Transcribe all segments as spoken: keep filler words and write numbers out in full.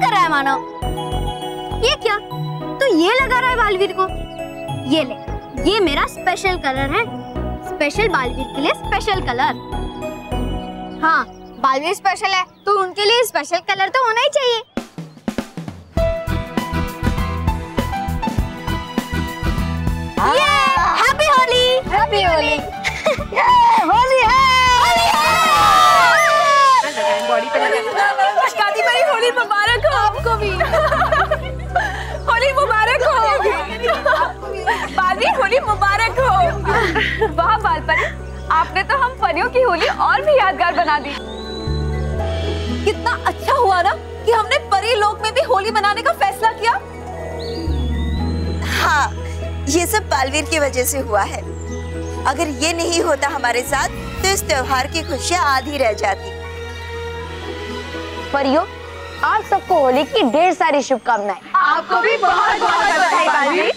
कर रहा है मानव? ये क्या? तो ये लगा रहा है बालवीर को। ये ले, ये मेरा स्पेशल कलर है। स्पेशल बालवीर के लिए स्पेशल कलर। हाँ, बालवीर स्पेशल है तो उनके लिए स्पेशल कलर तो होना ही चाहिए। ये हैप्पी होली, हैप्पी होली, होली है, होली है। बॉडी पे लगाना। शादी भाई होली मुबारक हो आपको भी। होली मुबारक हो। बालवीर होली मुबारक हो। वाह बालपरी, आपने तो हम परियों की होली और भी यादगार बना दी। कितना अच्छा हुआ ना कि हमने परी लोक में भी होली मनाने का फैसला किया। हाँ, ये सब बालवीर की वजह से हुआ है। अगर ये नहीं होता हमारे साथ तो इस त्योहार की खुशियाँ आधी रह जाती। परियों, आप सबको होली की ढेर सारी शुभकामनाएं। आपको भी बहुत बहुत बधाई बालवीर।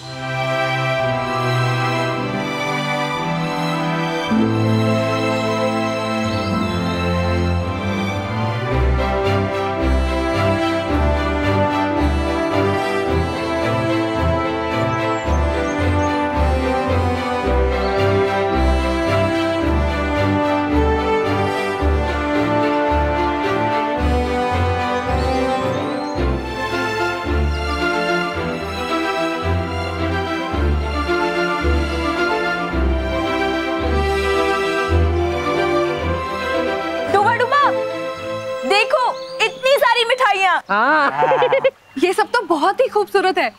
ये सब तो बहुत ही खूबसूरत है,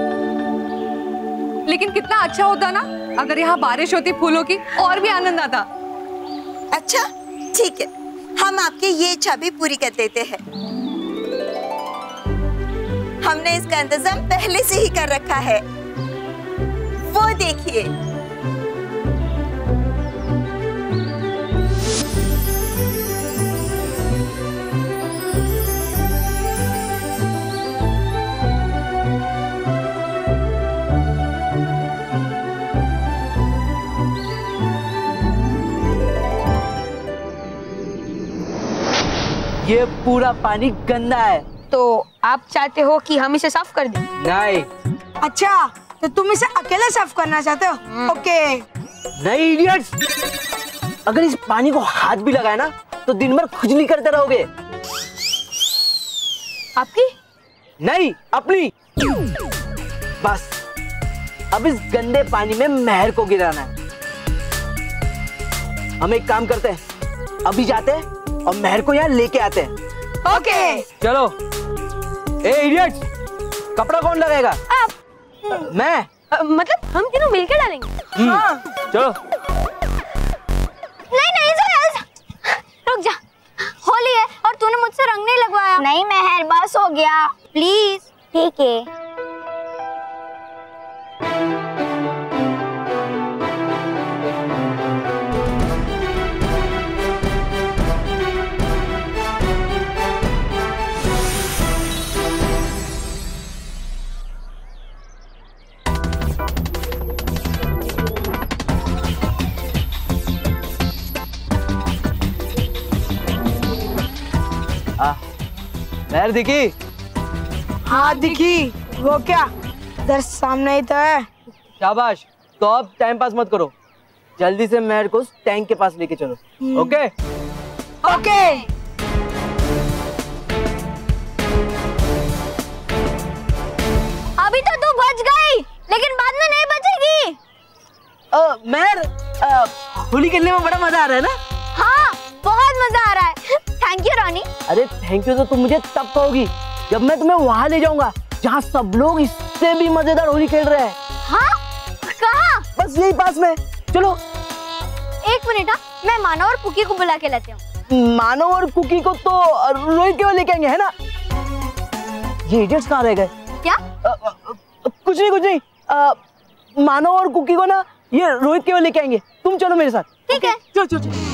लेकिन कितना अच्छा होता ना अगर यहाँ बारिश होती फूलों की, और भी आनंद आता। अच्छा ठीक है, हम आपकी ये इच्छा भी पूरी कर देते हैं। हमने इसका इंतजाम पहले से ही कर रखा है, वो देखिए। ये पूरा पानी गंदा है। तो आप चाहते हो कि हम इसे साफ कर दें? नहीं। अच्छा, तो तुम इसे अकेले साफ करना चाहते हो? ओके। नहीं इडियट्स, अगर इस पानी को हाथ भी लगाए ना तो दिन भर खुजली करते रहोगे। आपकी? नहीं, अपनी। बस अब इस गंदे पानी में मेहर को गिराना है। हम एक काम करते हैं, अभी जाते हैं और मेहर को यहाँ लेके आते हैं। ओके। चलो। ए इडियट्स, कपड़ा कौन लगाएगा? आप। मैं। आ, मतलब हम तीनों मिलकर डालेंगे। हाँ। चलो। नहीं नहीं ऐसा, रुक जा। होली है और तूने मुझसे रंग नहीं लगवाया। नहीं मेहर, बस हो गया, प्लीज। ठीक है। मेहर दिखी? हाँ दिखी। वो क्या, इधर सामने ही तो है। शाबाश। तो अब टाइम पास मत करो, जल्दी से मेहर को उस टैंक के पास लेके चलो। Okay okay. अभी तो तू बच गई, लेकिन बाद में नहीं बचेगी। मेहर, होली खेलने में बड़ा मजा आ रहा है ना? हाँ, बहुत मजा आ रहा है। Thank you Ronnie. अरे थैंक यू तो तुम मुझे तब कहोगी जब मैं तुम्हें वहाँ ले जाऊंगा जहाँ सब लोग इससे भी मजेदार होली खेल रहे हैं। हाँ? कहाँ? बस यही पास में। चलो। एक मिनट, मैं मानव और कुकी को बुला के लाती हूँ। मानव और कुकी को तो रोहित के वो लेके आएंगे, है ना? ये इडियट्स कहाँ रह गए? क्या? आ, आ, कुछ नहीं कुछ नहीं। आ, मानव और कुकी को ना ये रोहित के वो लेके आएंगे। तुम चलो मेरे साथ। ठीक है। चलो चलो चलो।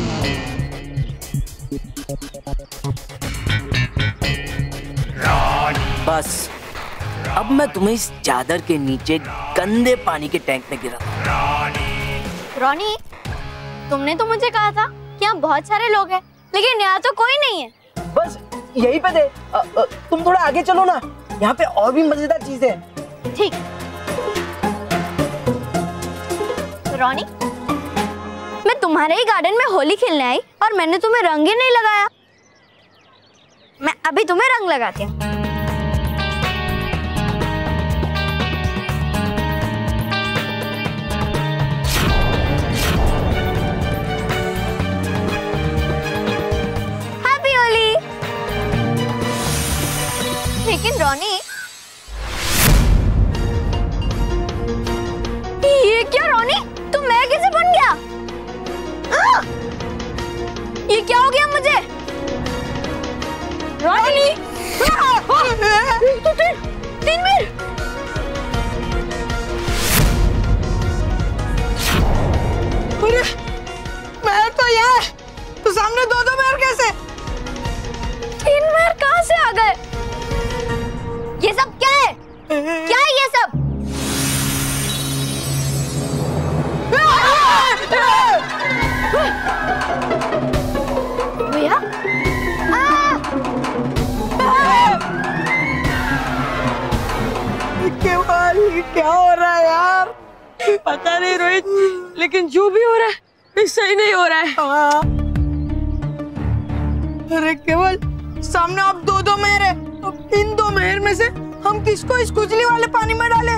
बस अब मैं तुम्हें इस चादर के नीचे गंदे पानी के टैंक में गिरा। रॉनी, तुमने तो मुझे कहा था कि यहाँ बहुत सारे लोग हैं, लेकिन यहाँ तो कोई नहीं है। बस यहीं पे दे। अ, अ, तुम थोड़ा आगे चलो ना, यहाँ पे और भी मजेदार चीजें हैं। ठीक। रॉनी, मैं तुम्हारे ही गार्डन में होली खेलने आई और मैंने तुम्हें रंग ही नहीं लगाया। मैं अभी तुम्हें रंग लगाती हूँ। हैप्पी होली। लेकिन रॉनी, ये क्या रॉनी, तुम मैं कैसे बन गया? आ! ये क्या हो गया मुझे? रॉनी, तो तीन तीन मिनट। अरे महर तो यहाँ है, तो सामने दो दो महर कैसे? तीन महर कहाँ से आ गए? ये सब क्या है? क्या है ये सब? भैया, केवल ये क्या हो रहा है यार? पता नहीं रोहित, लेकिन जो भी हो रहा है ये सही नहीं हो रहा है। हाँ। अरे केवल सामने आप दो दो महर है, अब इन दो महर में से हम किसको इस खुजली वाले पानी में डालें?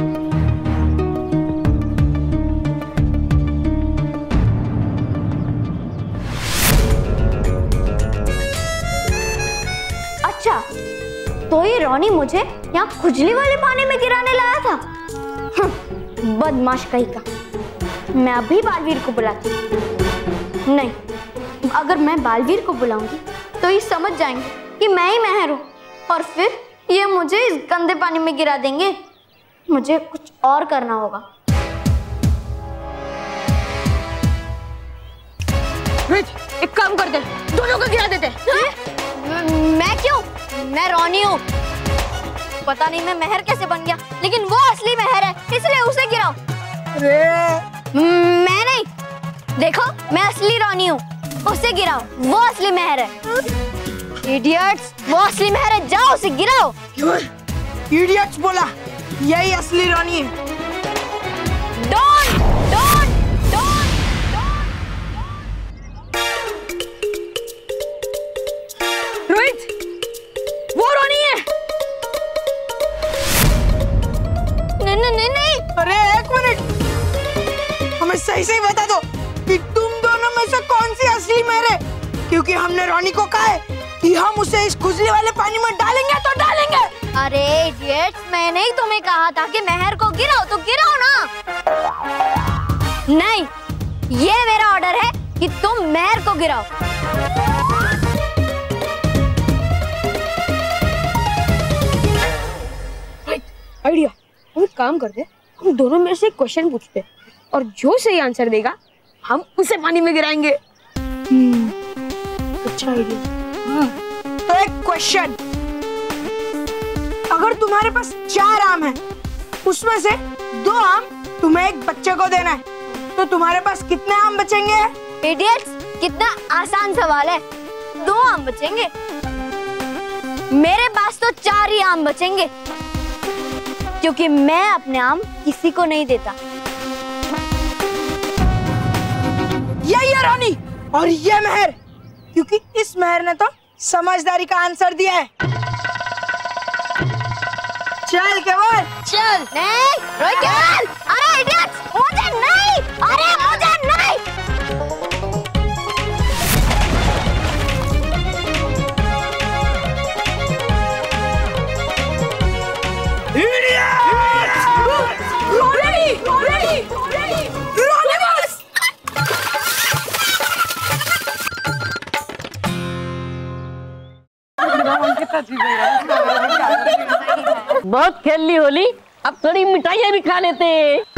अच्छा, तो ये रॉनी मुझे यहाँ खुजली वाले पानी में गिराने लाया था। हम्म, बदमाश कहीं का। मैं अभी बालवीर को बुलाती हूँ। नहीं, अगर मैं बालवीर को बुलाऊंगी तो ये समझ जाएंगे कि मैं ही महर हूँ और फिर ये मुझे इस गंदे पानी में गिरा देंगे। मुझे कुछ और करना होगा। रोहित, एक काम करते, दोनों को गिरा देते। मैं क्यों? मैं रॉनी हूँ। पता नहीं मैं महर कैसे बन गया, लेकिन वो असली महर है, इसलिए उसे गिराओ। अरे मैं नहीं, देखो मैं असली रॉनी हूँ, उसे गिराओ, वो असली महर है। इडियट्स, वो असली महर है, जाओ उसे गिराओ। इडियट्स बोला, यही असली रॉनी है। डोंट डोंट डोंट रोहित, वो रोनी है। नहीं नहीं नहीं नहीं। अरे एक मिनट, हमें सही सही बता दो कि तुम दोनों में से कौन सी असली महर है, क्योंकि हमने रॉनी को कहा है कि हम उसे इस खुजली वाले पानी में डालेंगे तो डालेंगे। अरे इडियट्स, मैंने ही तुम्हें कहा था कि महर को गिराओ तो गिराओ ना। नहीं, ये मेरा ऑर्डर है कि तुम महर को गिराओ। आइडिया, हम एक काम करते, हम दोनों में से एक क्वेश्चन पूछते और जो सही आंसर देगा हम उसे पानी में गिराएंगे। अच्छा आइडिया। तो एक क्वेश्चन, अगर तुम्हारे पास चार आम हैं, उसमें से दो आम तुम्हें एक बच्चे को देना है, तो तुम्हारे पास कितने आम बचेंगे? इडियट्स, कितना आसान सवाल है। दो आम बचेंगे। मेरे पास तो चार ही आम बचेंगे, क्योंकि मैं अपने आम किसी को नहीं देता। यही है रॉनी और ये महर, क्योंकि इस महर ने तो समझदारी का आंसर दिया है। चल केवल चल। नहीं रोहित, केवल। अरे इडियट्स, मुझे नहीं, अरे मुझे नहीं। बहुत खेल ली होली, अब थोड़ी मिठाइयाँ भी खा लेते।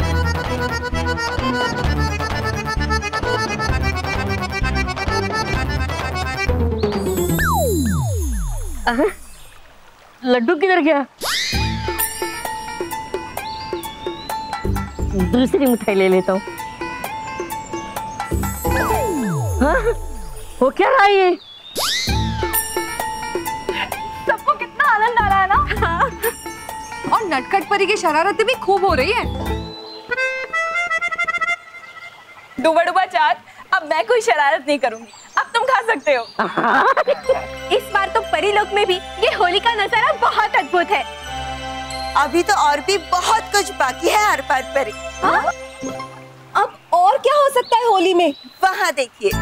लड्डू किधर गया? दूसरी मिठाई ले लेता हूँ। हाँ? वो क्या रहा ये? नटखट परी की शरारतें भी खूब हो रही है। डुबा डुबा चाट, अब मैं कोई शरारत नहीं करूंगी, अब तुम खा सकते हो। इस बार तो परी लोक में भी ये होली का नजारा बहुत अद्भुत है। अभी तो और भी बहुत कुछ बाकी है हर बार परी। अब और क्या हो सकता है होली में? वहाँ देखिए।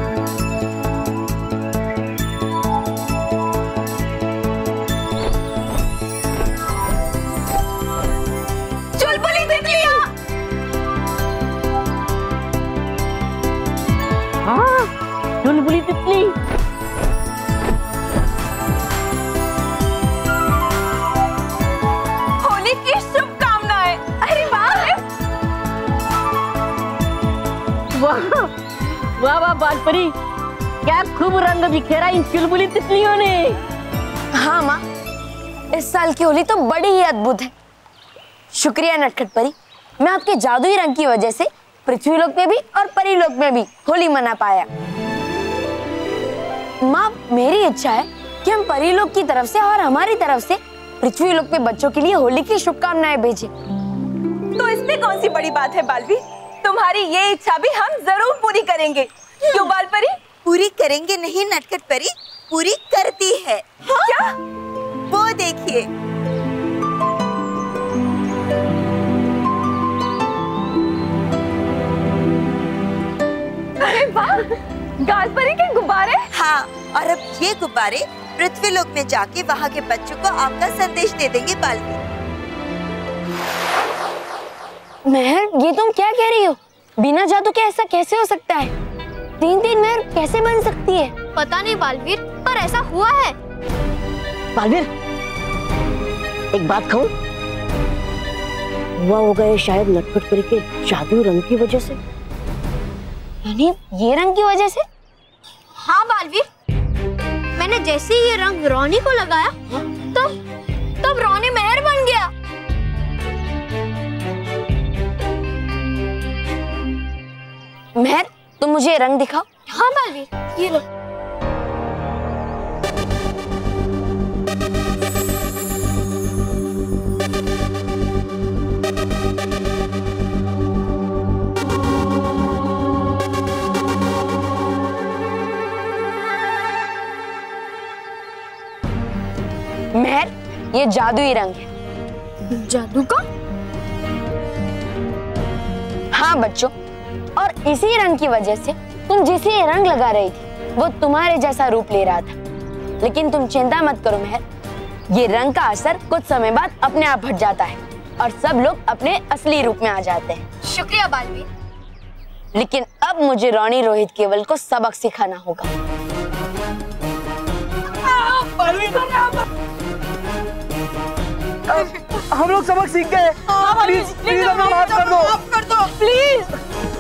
चुलबुली तितलियां। हाँ, चुलबुली तितली। होली की शुभकामनाएं। अरे वाह वाह वाह वाह बालपरी, क्या खूब रंग बिखेरा इन चुलबुली तितलियों ने। हाँ माँ, इस साल की होली तो बड़ी ही अद्भुत है। शुक्रिया नटखट परी, मैं आपके जादुई रंग की वजह से पृथ्वी लोक में भी और परी लोक में भी होली मना पाया। माँ, मेरी इच्छा है कि हम परी लोक की तरफ से और हमारी तरफ से पृथ्वी लोक में बच्चों के लिए होली की शुभकामनाएं भेजें। तो इसमें कौन सी बड़ी बात है बालवी, तुम्हारी ये इच्छा भी हम जरूर पूरी करेंगे। क्यों बालपरी? पूरी करेंगे नहीं नटखट परी, पूरी करती है। हाँ? क्या? वो देखिए। अरे वाह, गालपरी के गुब्बारे। हाँ, और अब ये गुब्बारे पृथ्वी लोक में जाके वहाँ के बच्चों को आपका संदेश दे देंगे बालवी। महर, ये तुम क्या कह रही हो? बिना जादू के ऐसा कैसे हो सकता है? तीन तीन महर कैसे बन सकती है? पता नहीं बालवीर, पर ऐसा हुआ है। बालवीर, एक बात कहूँ, हुआ होगा ये शायद नटखट परी के जादुई रंग की वजह से। यानी ये रंग की वजह से? हाँ बालवीर, मैंने जैसे ही ये रंग रोनी को लगाया तो तब रोनी मेहर बन गया। महर, तुम मुझे ये रंग दिखाओ। हाँ बालवीर, ये लो। महर, ये जादुई रंग है। जादू का? हाँ बच्चों, और इसी रंग की वजह से तुम जिसे ये रंग लगा रही थी वो तुम्हारे जैसा रूप ले रहा था। लेकिन तुम चिंता मत करो महर, ये रंग का असर कुछ समय बाद अपने आप हट जाता है और सब लोग अपने असली रूप में आ जाते हैं। शुक्रिया बालवीर। लेकिन अब मुझे रोनी रोहित केवल को सबक सिखाना होगा। हम लोग सबक सीख गए। प्लीज प्लीज हमें माफ कर दो, माफ कर दो प्लीज।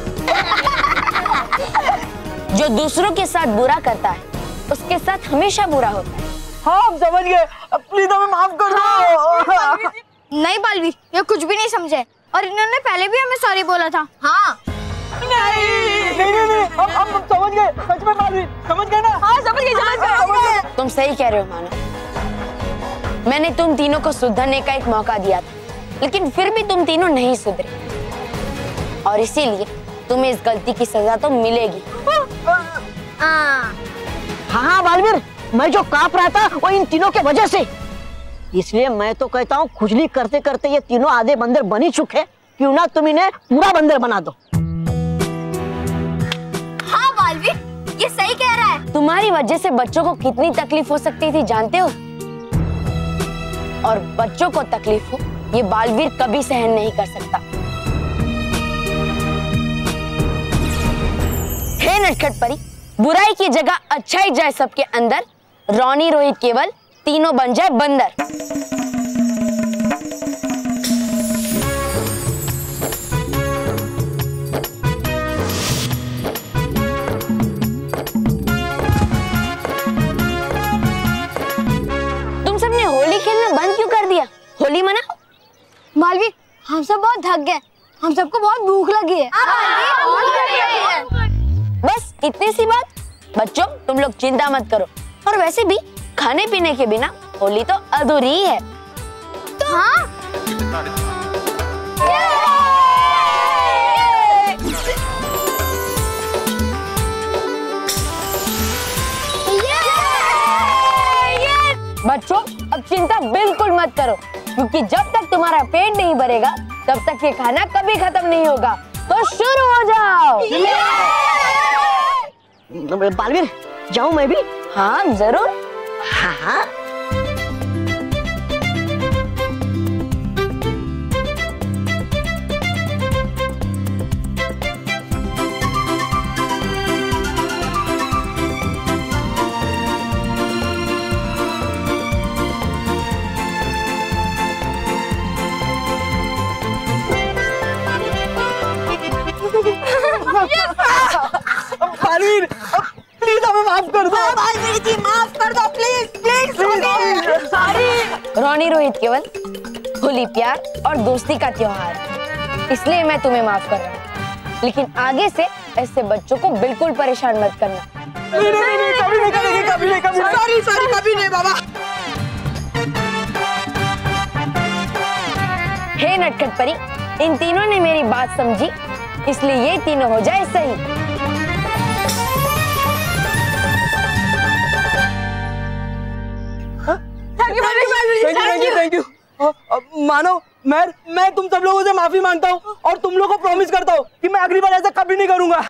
जो दूसरों के साथ बुरा करता है उसके साथ हमेशा बुरा होता है। हाँ हम समझ गए, प्लीज हमें माफ कर दो। नहीं बालवीर, ये कुछ भी नहीं समझे और इन्होंने पहले भी हमें सॉरी बोला था। हाँ नहीं नहीं नहीं, हम हम समझ गए, सच में बालवीर, समझ गए ना? हाँ समझ गई, समझ गई। तुम सही कह रहे हो मानो, मैंने तुम तीनों को सुधरने का एक मौका दिया था, लेकिन फिर भी तुम तीनों नहीं सुधरे और इसीलिए तुम्हें इस गलती की सजा तो मिलेगी। हाँ हाँ बालवीर, मैं जो कांप रहा था वो इन तीनों के वजह से। इसलिए मैं तो कहता हूँ खुजली करते करते ये तीनों आधे बंदर बन ही चुके, क्यों ना तुम इन्हें पूरा बंदर बना दो। हाँ बालवीर, ये सही कह रहा है। तुम्हारी वजह से बच्चों को कितनी तकलीफ हो सकती थी जानते हो? और बच्चों को तकलीफ हो ये बालवीर कभी सहन नहीं कर सकता। हे नटखट परी, बुराई की जगह अच्छाई जाए सबके अंदर, रोनी रोहित केवल तीनों बन जाए बंदर। तुम सबने होली खेलना बंद क्यों कर दिया? होली मनाओ। बालवीर, हम सब बहुत थक गए, हम सबको बहुत भूख लगी है। बस इतनी सी बात। बच्चों तुम लोग चिंता मत करो, और वैसे भी खाने पीने के बिना होली तो अधूरी ही है। हाँ बच्चों अब चिंता बिल्कुल मत करो, क्योंकि जब तक तुम्हारा पेट नहीं भरेगा तब तक ये खाना कभी खत्म नहीं होगा। तो शुरू हो जाओ। बालवीर जाऊं मैं भी? हाँ जरूर। हाँ हाँ। बालवीर प्लीज हमें माफ कर दो। बालवीर जी माफ कर दो please please. Sorry. Ronnie Rohit केवल, होली प्यार और दोस्ती का त्योहार है, इसलिए मैं तुम्हें माफ कर रहा हूँ, लेकिन आगे से ऐसे बच्चों को बिल्कुल परेशान मत करना। नहीं नहीं नहीं कभी नहीं करेंगे, कभी नहीं कभी। सॉरी सॉरी कभी नहीं बाबा। हे नटखट परी, इन तीनों ने मेरी बात समझी, इसलिए ये तीनों हो जाए सही। Thank you thank you. मानो मैं मैं तुम सब लोगों से माफी मांगता हूँ और तुम लोगों को प्रॉमिस करता हूँ कि मैं अगली बार ऐसा कभी नहीं करूंगा।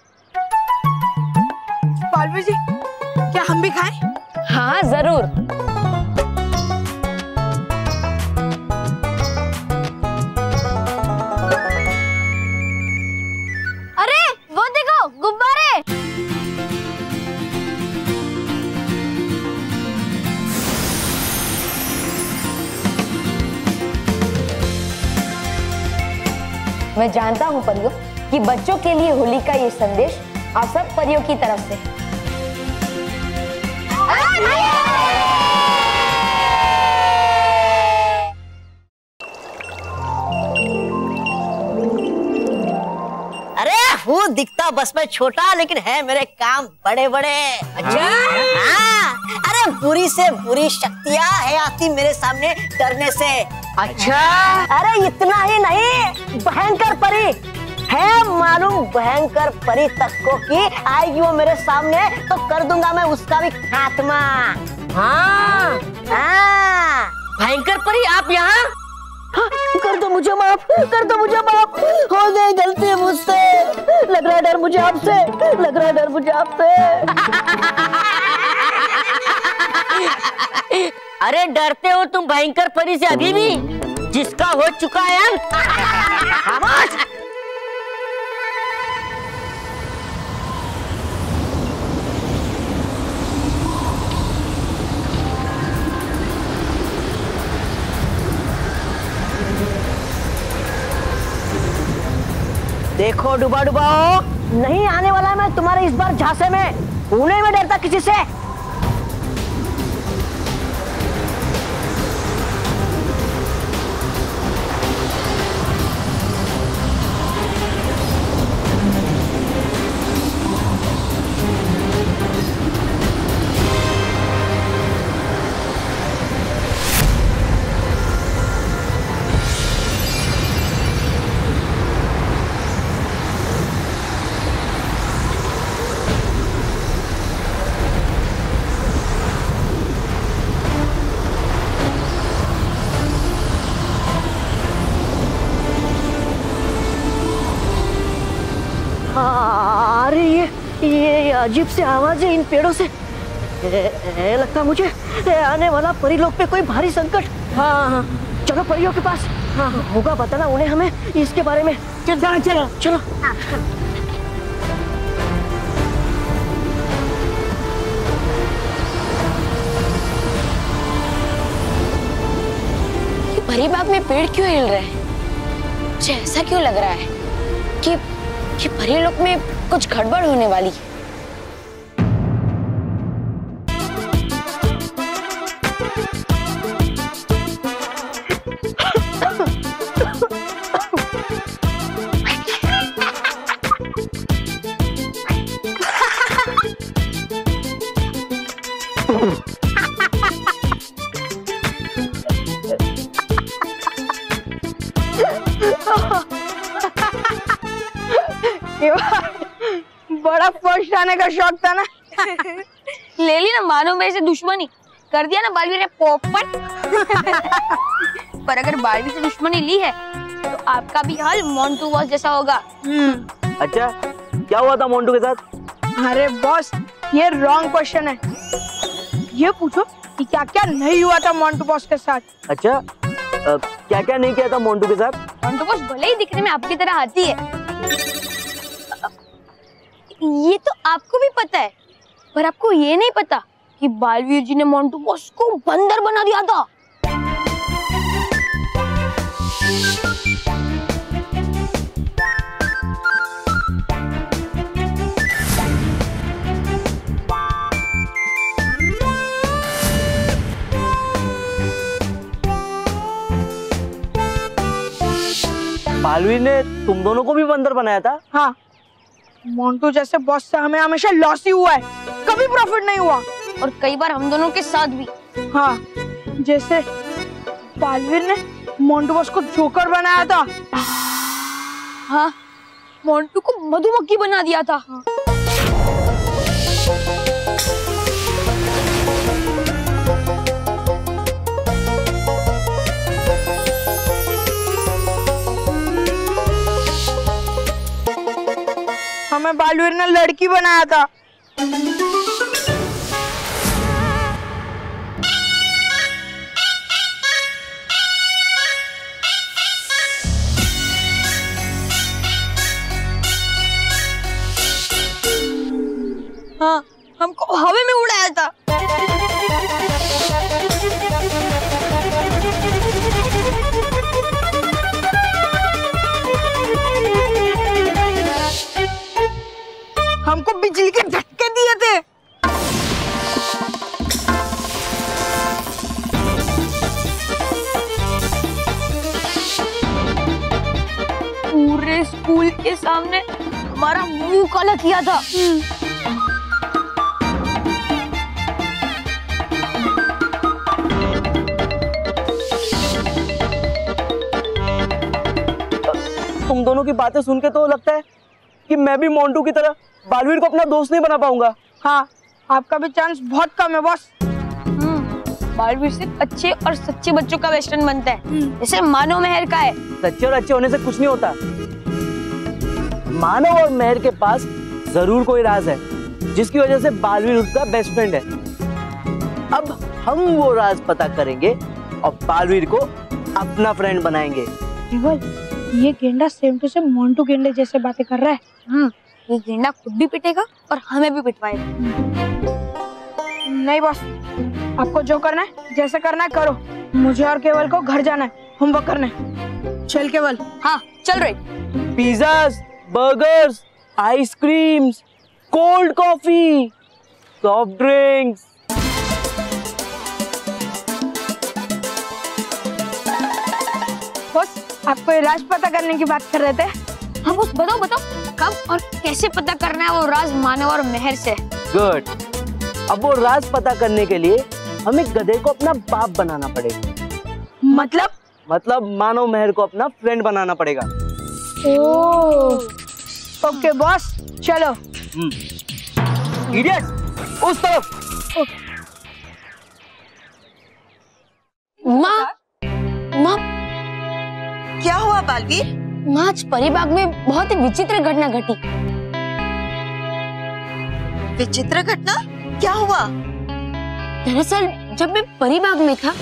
बालवीर जी क्या हम भी खाएं? हाँ जरूर। अरे वो देखो गुब्बारे। मैं जानता हूँ परियों कि बच्चों के लिए होली का ये संदेश आप सब परियों की तरफ से है। अरे वो दिखता बस में छोटा, लेकिन है मेरे काम बड़े बड़े। अच्छा हाँ। अरे बुरी से बुरी शक्तियाँ है आती मेरे सामने डरने से। अच्छा अरे इतना ही नहीं, भयंकर परी है मालूम, भयंकर परी तक को की आएगी वो मेरे सामने तो कर दूंगा मैं उसका भी खात्मा। हाँ हाँ। भयंकर परी आप यहाँ? हाँ, कर दो मुझे माफ, कर दो मुझे माफ, हो गई गलती मुझसे, लग रहा है डर मुझे आपसे, लग रहा है डर मुझे आपसे। अरे डरते हो तुम भयंकर परी से अभी भी, जिसका हो चुका है अंत। खामोश। देखो डुबा डुबाओ, नहीं आने वाला मैं तुम्हारे इस बार झांसे में, पुणे में डरता किसी से। अरे ये ये अजीब सी आवाज है इन पेड़ों से। ए, ए, लगता मुझे ए, आने वाला परी लोग पे कोई भारी संकट। हाँ हाँ चलो परियों के पास। हाँ होगा बताना उन्हें हमें इसके बारे में। चल चलो चलो चलो। परी बाग में पेड़ क्यों हिल रहे हैं? मुझे ऐसा क्यों लग रहा है कि कि परी लोक में कुछ गड़बड़ होने वाली है। बड़ा फर्स्ट आने का शौक था ना। ले ली ना मानो मेरे से दुश्मनी, कर दिया ना बालवीर ने पोपट। पर अगर बालवीर से दुश्मनी ली है तो आपका भी हाल मोंटू बॉस जैसा होगा। अच्छा, क्या हुआ था मोंटू के साथ? अरे बॉस, ये रॉन्ग क्वेश्चन है। ये पूछो कि क्या क्या नहीं हुआ था मोंटू बॉस के साथ। अच्छा, क्या क्या नहीं किया था मोंटू के साथ? मोंटू बॉस भले ही दिखने में आपकी तरह हाथी है, ये तो आपको भी पता है, पर आपको ये नहीं पता कि बालवीर जी ने मोंटू बॉस को बंदर बना दिया था। बालवीर ने तुम दोनों को भी बंदर बनाया था? हाँ, मोंटू जैसे बॉस से हमें हमेशा लॉस ही हुआ है, कभी प्रॉफिट नहीं हुआ। और कई बार हम दोनों के साथ भी। हाँ, जैसे बालवीर ने मोंटू बॉस को जोकर बनाया था। हाँ, मोंटू को मधुमक्खी बना दिया था। हाँ। हमें बालवीर ने लड़की बनाया था। हाँ, हमको हवा में उड़ाया था। हमको बिजली के झटके दिए थे। पूरे स्कूल के सामने हमारा मुंह काला किया था। तुम दोनों की बातें सुन के तो लगता है कि मैं भी मोंटू की तरह बालवीर को अपना दोस्त नहीं बना पाऊंगा। हाँ, आपका भी चांस बहुत कम है बॉस। बालवीर सिर्फ अच्छे और सच्चे बच्चों का वेस्टर्न बनता है, जैसे मानव मेहर का है। सच्चे और अच्छे होने से कुछ नहीं होता। मानव और मेहर के पास जरूर कोई राज है जिसकी वजह से बालवीर उसका बेस्ट फ्रेंड है। अब हम वो राज पता करेंगे और बालवीर को अपना फ्रेंड बनाएंगे। केवल ये गेंडा सेम टू सेम मोंटू गेंडे जैसे बातें कर रहा है। हम्म, ये गेंडा खुद भी पिटेगा और हमें भी पिटवाएगा। नहीं बॉस, आपको जो करना है जैसे करना है करो। मुझे और केवल को घर जाना है, होमवर्क करना है। चल केवल। हाँ, चल रही। Pizzas, burgers, ice creams, cold coffee, soft drinks. Boss, आपको ये राज पता करने की बात कर रहे थे। हाँ बॉस, बताओ बताओ कब और कैसे पता करना है वो राज मानव और मेहर से। गुड। अब वो राज पता करने के लिए हमें गधे को अपना बाप बनाना पड़ेगा। मतलब? मतलब मानव मेहर को अपना फ्रेंड बनाना पड़ेगा। ओह, ओके बॉस, चलो। इडियट, उस तरफ। माँ, माँ, क्या हुआ बालवीर? माँ, आज परीबाग में बहुत ही विचित्र घटना घटी। विचित्र घटना? क्या हुआ? दरअसल जब मैं परीबाग में था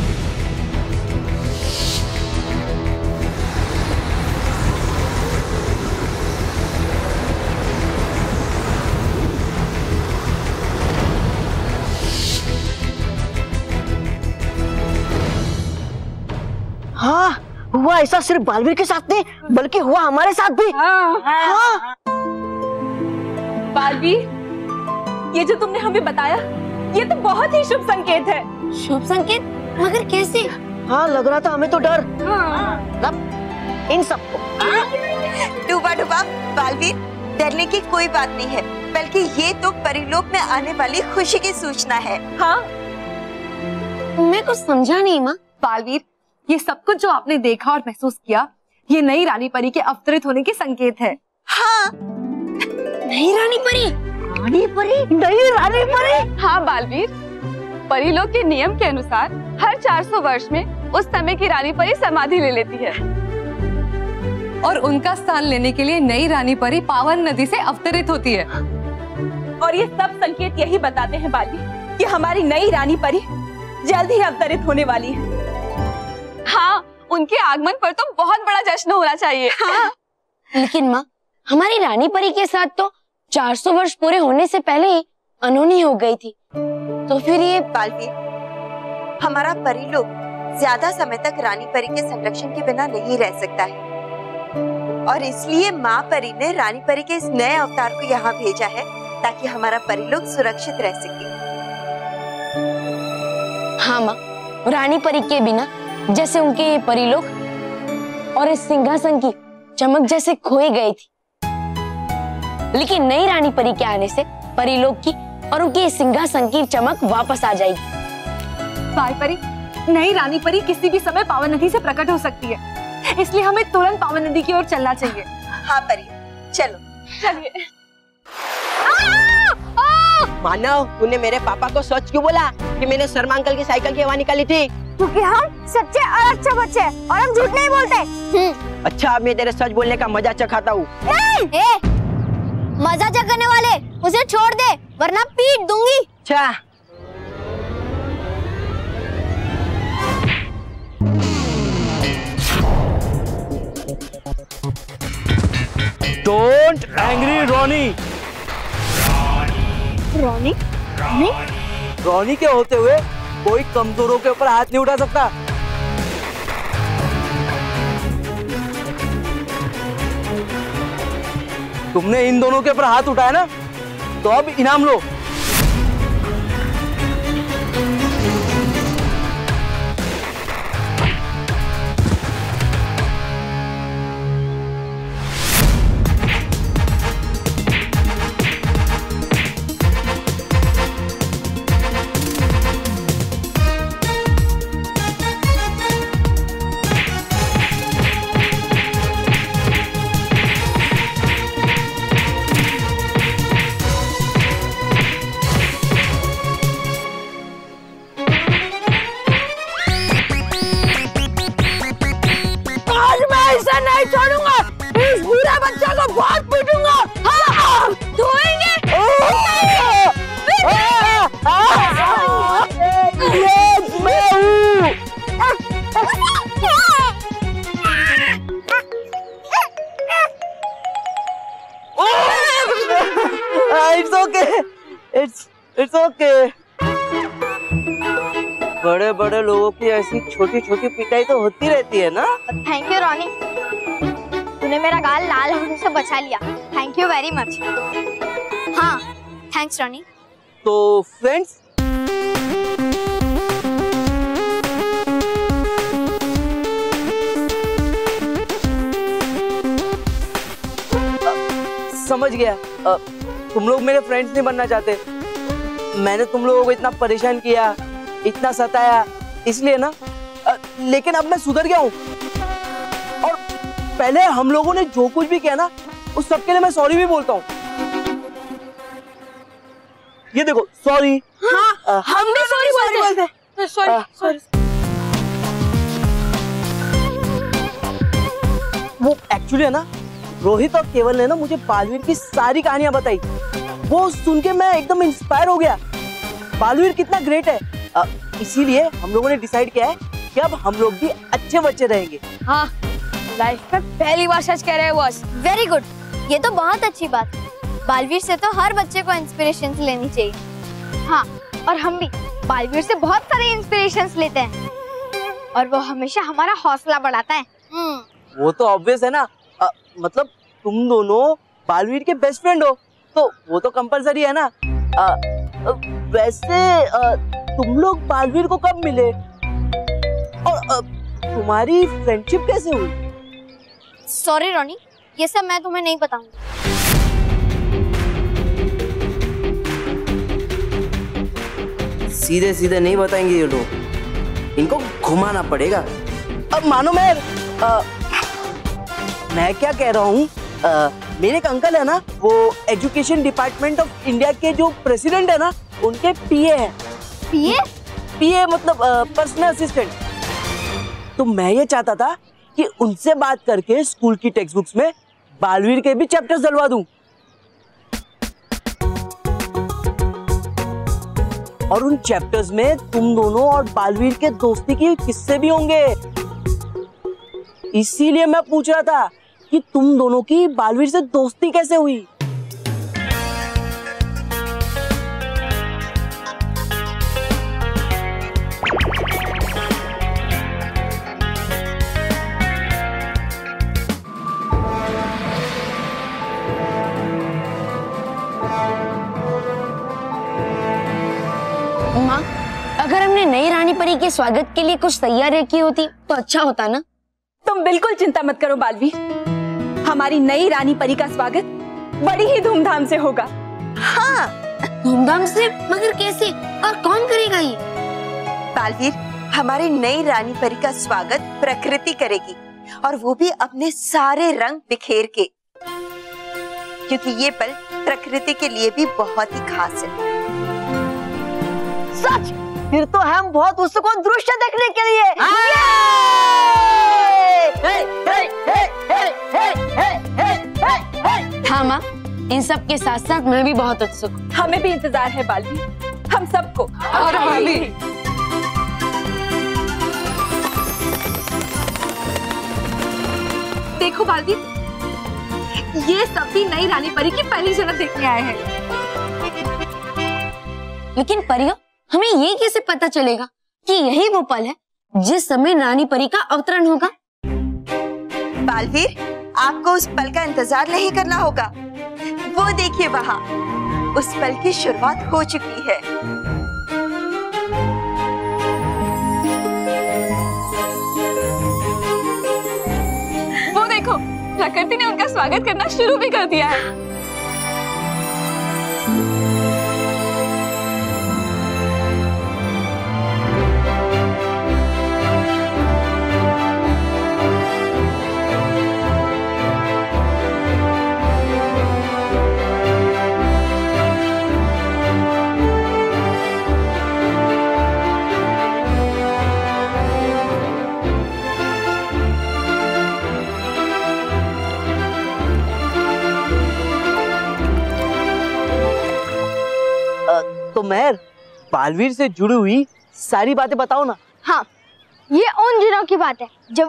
हाँ, हुआ ऐसा सिर्फ बालवीर के साथ नहीं बल्कि हुआ हमारे साथ भी। हाँ। हाँ। बालवीर, ये जो तुमने हमें बताया ये तो बहुत ही शुभ संकेत है। शुभ संकेत? मगर कैसे? हाँ, लग रहा था हमें तो डर। हाँ। मतलब इन सबको। डूबा डूबा बालवीर, डरने की कोई बात नहीं है, बल्कि ये तो परिलोक में आने वाली खुशी की सूचना है। हाँ, मैं कुछ समझा नहीं माँ। बालवीर, ये सब कुछ जो आपने देखा और महसूस किया, ये नई रानी परी के अवतरित होने के संकेत है। हाँ, नहीं रानी परी, रानी परी? नहीं रानी परी? हाँ बालवीर, परी लोग के नियम के अनुसार हर चार सौ वर्ष में उस समय की रानी परी समाधि ले लेती है और उनका स्थान लेने के लिए नई रानी परी पावन नदी से अवतरित होती है। और ये सब संकेत यही बताते हैं बालवीर कि हमारी नई रानी परी जल्द ही अवतरित होने वाली है। हाँ, उनके आगमन पर तो बहुत बड़ा जश्न होना चाहिए। हाँ। लेकिन माँ, हमारी रानी परी के साथ तो चार सौ वर्ष पूरे होने से पहले ही अनहोनी हो गई थी, तो फिर ये बालवीर, हमारा परी लोग ज्यादा समय तक रानी परी के संरक्षण के बिना नहीं रह सकता है और इसलिए माँ परी ने रानी परी के इस नए अवतार को यहाँ भेजा है ताकि हमारा परी लोग सुरक्षित रह सके। हाँ माँ, रानी परी के बिना जैसे उनके ये परी लोग और इस सिंहासन की चमक जैसे खोई गई थी, लेकिन नई रानी परी के आने से परी लोग की और उनके सिंहासन की चमक वापस आ जाएगी। बाल परी, नई रानी परी किसी भी समय पावन नदी से प्रकट हो सकती है, इसलिए हमें तुरंत पावन नदी की ओर चलना चाहिए। हाँ परी, चलो चलिए। मानव, तूने मेरे पापा को सच क्यों बोला कि मैंने शर्मा अंकल की साइकिल की हवा निकाली थी? क्योंकि हम सच्चे और अच्छे बच्चे हैं और हम झूठ नहीं बोलते। अच्छा, अब मैं तेरे सच बोलने का मजा चखाता हूँ। मजा चखने वाले उसे छोड़ दे वरना पीट दूंगी। अच्छा, don't angry Ronnie. Ronnie? Ronnie? Ronnie के होते हुए कोई कमजोरों के ऊपर हाथ नहीं उठा सकता। तुमने इन दोनों के ऊपर हाथ उठाया ना, तो अब इनाम लो। नहीं छोड़ूंगा, इस बुरा बच्चा को बहुत पीटूंगा। हाँ, धोएंगे। It's okay, it's it's okay. बड़े बड़े लोगों की ऐसी छोटी छोटी पिटाई तो होती रहती है ना। थैंक यू रॉनी, तूने मेरा गाल लाल होने से बचा लिया। Thank you very much. हाँ, थैंक्स रॉनी। तो फ्रेंड्स, समझ गया, आ, तुम लोग मेरे फ्रेंड्स नहीं बनना चाहते। मैंने तुम लोगों को इतना परेशान किया, इतना सताया, इसलिए ना। आ, लेकिन अब मैं सुधर गया हूँ और पहले हम लोगों ने जो कुछ भी किया ना, उस सब के लिए मैं सॉरी भी बोलता हूँ। ये देखो, सॉरी। हाँ, हम भी सॉरी बोलते हैं। Sorry sorry. वो एक्चुअली है ना, रोहित और केवल ने ना मुझे बालवीर की सारी कहानियां बताई। वो सुन के मैं एकदम इंस्पायर हो गया। बालवीर कितना ग्रेट है। आ, इसीलिए हम लोगों ने डिसाइड किया है कि अब हम लोग भी अच्छे बच्चे रहेंगे। हाँ, लाइफ में पहली बार सच कह रहे हैं बॉस। वेरी गुड, ये तो बहुत अच्छी बात है। बालवीर से तो हर बच्चे को इंस्पिरेशन लेनी चाहिए। हाँ, और हम भी बालवीर से बहुत सारे इंस्पिरेशन लेते हैं और वो हमेशा हमारा हौसला बढ़ाता है। वो तो ऑब्वियस है ना। आ, मतलब तुम दोनों बालवीर के बेस्ट फ्रेंड हो, तो वो तो कंपलसरी है ना। आ, वैसे आ, तुम लोग बालवीर को कब मिले और आ, तुम्हारी फ्रेंडशिप कैसे हुई? सॉरी रॉनी, ये सब मैं तुम्हें नहीं बताऊंगी। सीधे सीधे नहीं बताएंगे ये लोग, इनको घुमाना पड़ेगा। अब मानो मैं आ, मैं क्या कह रहा हूँ, मेरे एक अंकल है ना, वो एजुकेशन डिपार्टमेंट ऑफ इंडिया के जो प्रेसिडेंट है ना, उनके पीए हैं। पीए? पीए मतलब पर्सनल असिस्टेंट। तो मैं ये चाहता था कि उनसे बात करके स्कूल की टेक्स्ट बुक्स में बालवीर के भी चैप्टर्स डलवा दूं। और उन चैप्टर्स में तुम दोनों और बालवीर के दोस्ती के किस्से भी होंगे। इसीलिए मैं पूछ रहा था कि तुम दोनों की बालवीर से दोस्ती कैसे हुई। माँ, अगर हमने नई रानी परी के स्वागत के लिए कुछ तैयारियां की होती तो अच्छा होता ना। तुम बिल्कुल चिंता मत करो बालवीर, हमारी नई रानी परी का स्वागत बड़ी ही धूमधाम से होगा। हाँ, धूमधाम से? मगर कैसे और कौन करेगा ये? बालवीर, हमारी नई रानी परी का स्वागत प्रकृति करेगी, और वो भी अपने सारे रंग बिखेर के, क्योंकि ये पल प्रकृति के लिए भी बहुत ही खास है। सच? फिर तो हम बहुत उत्सुक हैं दृश्य देखने के लिए। हाँ माँ, इन सब के साथ साथ मैं भी बहुत उत्सुक हूँ। हमें भी इंतजार है बालवीर, हम सबको। और हम भी। देखो बालवीर, ये सब भी नई रानी परी की पहली झलक देखने आए हैं। लेकिन परियों, हमें ये कैसे पता चलेगा कि यही वो पल है जिस समय रानी परी का अवतरण होगा? बालवीर, आपको उस पल का इंतजार नहीं करना होगा। वो देखिए वहाँ, उस पल की शुरुआत हो चुकी है। वो देखो, प्रकृति ने उनका स्वागत करना शुरू भी कर दिया है। तो मेहर, बालवीर से जुड़ी हुई सारी बातें बताओ ना। हाँ, ये उन दिनों की बात है जब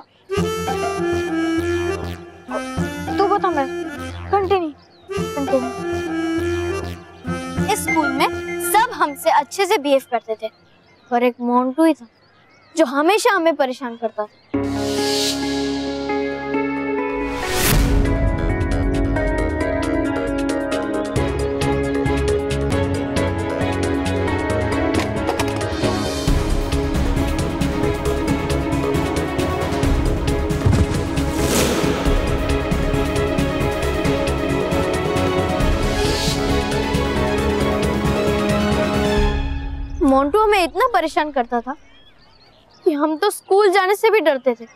तू बता। मैं कंटिन्यू कंटिन्यू इस स्कूल में सब हमसे अच्छे से बिहेव करते थे, और एक मोंटू ही था जो हमेशा हमें परेशान करता था। मोंटू हमें इतना परेशान करता था कि हम तो स्कूल जाने से भी डरते थे।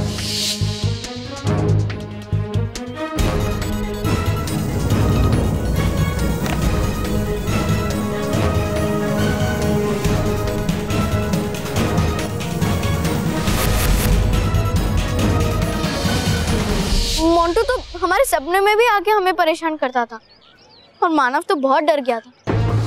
मोंटू तो हमारे सपने में भी आके हमें परेशान करता था, और मानव तो बहुत डर गया था।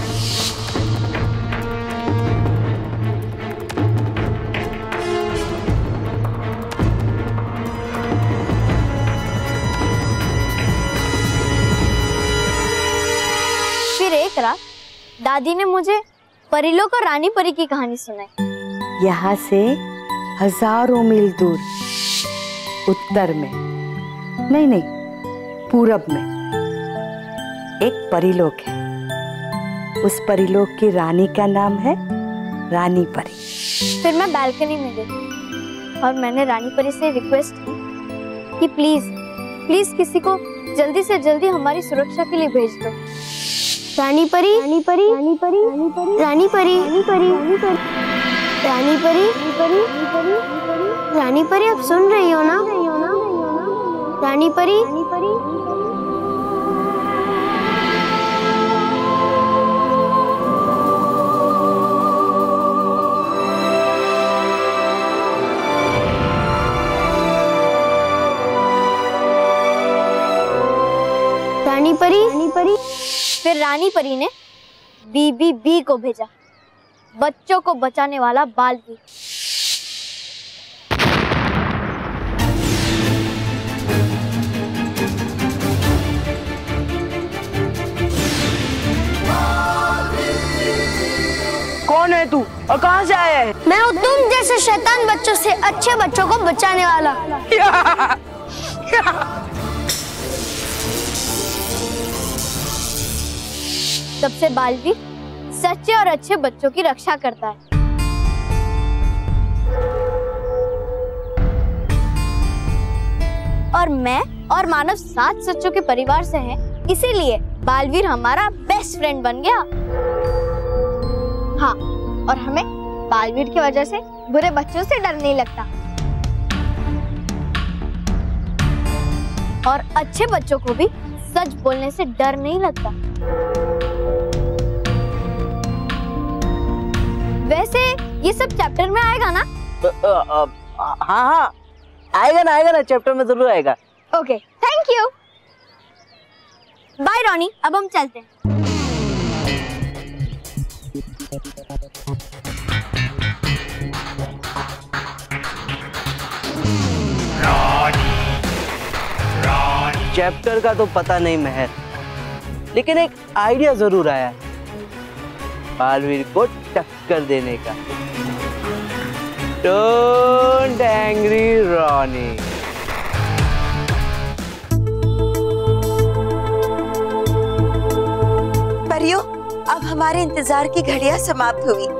फिर एक रात दादी ने मुझे परिलोक और रानी परी की कहानी सुनाई। यहाँ से हजारों मील दूर उत्तर में, नहीं नहीं पूरब में एक परिलोक है। उस परिलोक की रानी का नाम है रानी परी। फिर मैं बालकनी में गई और मैंने रानी परी से रिक्वेस्ट की कि प्लीज प्लीज किसी को जल्दी से जल्दी हमारी सुरक्षा के लिए भेज दो। रानी परी, रानी परी, रानी परी, रानी परी, रानी परी, रानी परी, रानी परी, आप सुन रही हो ना? रानी परी, परी रानी परी फिर रानी परी ने बीबी बी को भेजा, बच्चों को बचाने वाला बालवीर। कौन है तू और कहाँ से आया है? मैं हूँ तुम जैसे शैतान बच्चों से अच्छे बच्चों को बचाने वाला। सबसे बालवीर सच्चे और अच्छे बच्चों की रक्षा करता है। और मैं और मानव सात सच्चों के परिवार से हैं, इसीलिए बालवीर हमारा बेस्ट फ्रेंड बन गया। हाँ, और हमें बालवीर की वजह से बुरे बच्चों से डर नहीं लगता और अच्छे बच्चों को भी सच बोलने से डर नहीं लगता। वैसे ये सब चैप्टर में आएगा ना? हाँ हाँ आएगा ना, आएगा ना, चैप्टर में जरूर आएगा। Okay, thank you. Bye Ronnie, अब हम चलते हैं। चैप्टर का तो पता नहीं महर, लेकिन एक आइडिया जरूर आया बालवीर को टक्कर देने का। Don't angry Ronnie. परियों, अब हमारे इंतजार की घड़ियां समाप्त हुई।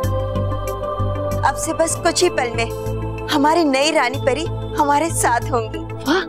अब से बस कुछ ही पल में हमारी नई रानी परी हमारे साथ होंगी। वाह!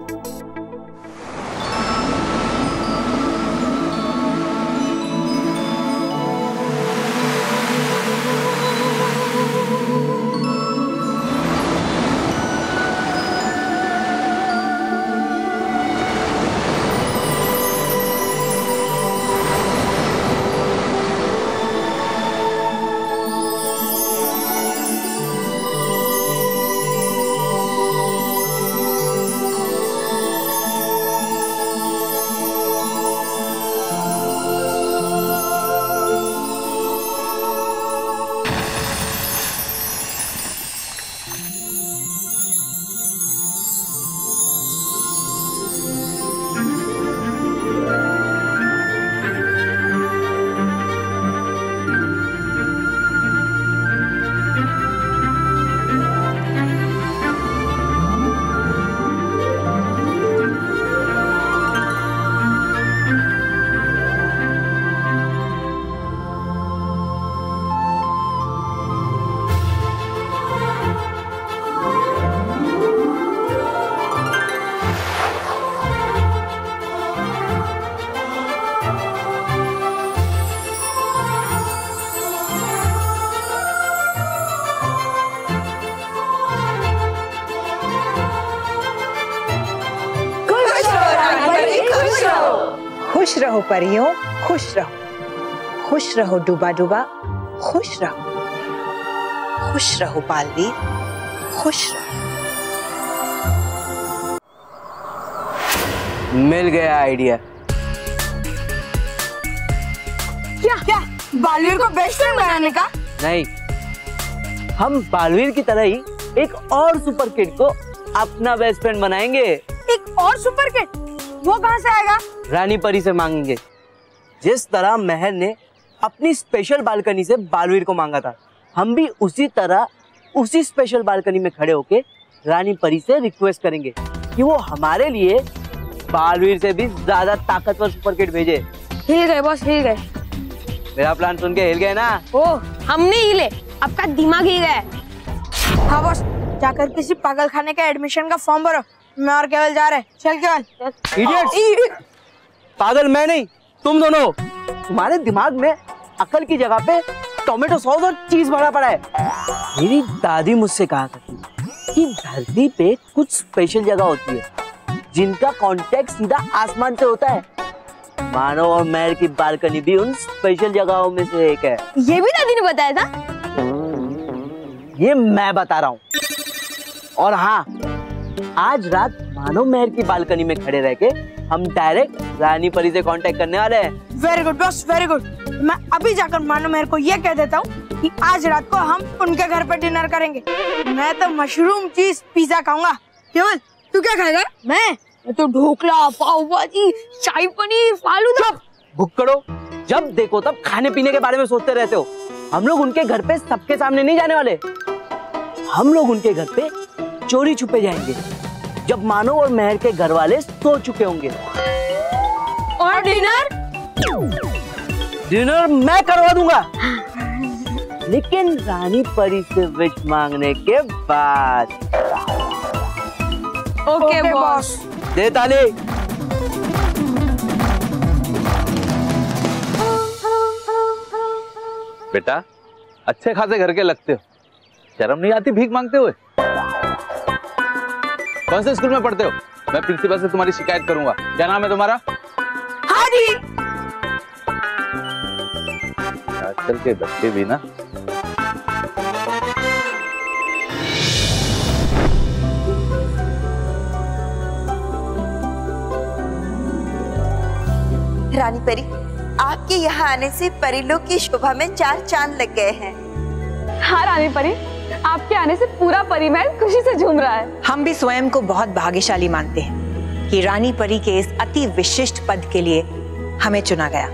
खुश रहो परियों, खुश रहो, खुश रहो डूबा डूबा, खुश रहो, खुश रहो बालवीर, खुश रहो। मिल गया आइडिया। क्या क्या बालवीर को बेस्ट फ्रेंड बनाने का? नहीं, हम बालवीर की तरह ही एक और सुपर किड को अपना बेस्ट फ्रेंड बनाएंगे। एक और सुपर किड? वो कहाँ से आएगा? रानी परी से मांगेंगे। जिस तरह महर ने अपनी स्पेशल बालकनी से बालवीर को मांगा था, हम भी उसी तरह उसी स्पेशल बालकनी में खड़े होके रानी परी से रिक्वेस्ट करेंगे कि वो हमारे लिए बालवीर से भी ज्यादा ताकतवर सुपर किड भेजे। हिल गए बॉस, हिल गए। मेरा प्लान सुन के हिल गए ना? ओ, हम नहीं हिले, आपका दिमाग हिल गया। हाँ बॉस, जाकर किसी पागल खाने का एडमिशन का फॉर्म भरो। मैं और केवल जा रहे। चल केवल। इडियट्स! पागल मैं नहीं, तुम दोनों। तुम्हारे दिमाग में अकल की जगह पे टोमेटो सॉस और चीज भरा पड़ा है। मेरी दादी मुझसे कहा करती कि धरती पे कुछ स्पेशल जगह होती है जिनका कांटेक्ट सीधा आसमान से होता है। मानव और महर की बालकनी भी उन स्पेशल जगहों में से एक है। ये भी दादी ने बताया था? ये मैं बता रहा हूँ। और हाँ, आज रात मानो महल की बालकनी में खड़े रह के हम डायरेक्ट रानी परी से कांटेक्ट करने वाले हैं। Very good boss, very good. मैं अभी जाकर मानो मेहर को ये कह देता हूँ कि आज रात को हम उनके घर पर डिनर करेंगे। मैं तो मशरूम चीज पिज्जा खाऊंगा। केवल तू क्या खाएगा? मैं मैं तो ढोकला, पाव भाजी, शाही पनीर, फालूदा। भुक्कड़ो, जब देखो तब खाने पीने के बारे में सोचते रहते हो। हम लोग उनके घर पे सबके सामने नहीं जाने वाले। हम लोग उनके घर पे चोरी छुपे जाएंगे जब मानो और महर के घर वाले सो चुके होंगे। और डिनर? डिनर मैं करवा दूंगा, लेकिन रानी परी से विश मांगने के बाद। Okay boss. दे ताली। बेटा, अच्छे खासे घर के लगते हो, शर्म नहीं आती भीख मांगते हुए? कौन से स्कूल में पढ़ते हो? मैं प्रिंसिपल से तुम्हारी शिकायत करूंगा। क्या नाम है तुम्हारा? हाँ जी। आजकल के बच्चे भी ना। रानी परी, आपके यहाँ आने से परिलोक की शोभा में चार चांद लग गए हैं। हाँ रानी परी, आपके आने से पूरा परी महल खुशी से झूम रहा है। हम भी स्वयं को बहुत भाग्यशाली मानते हैं कि रानी परी के इस अति विशिष्ट पद के लिए हमें चुना गया,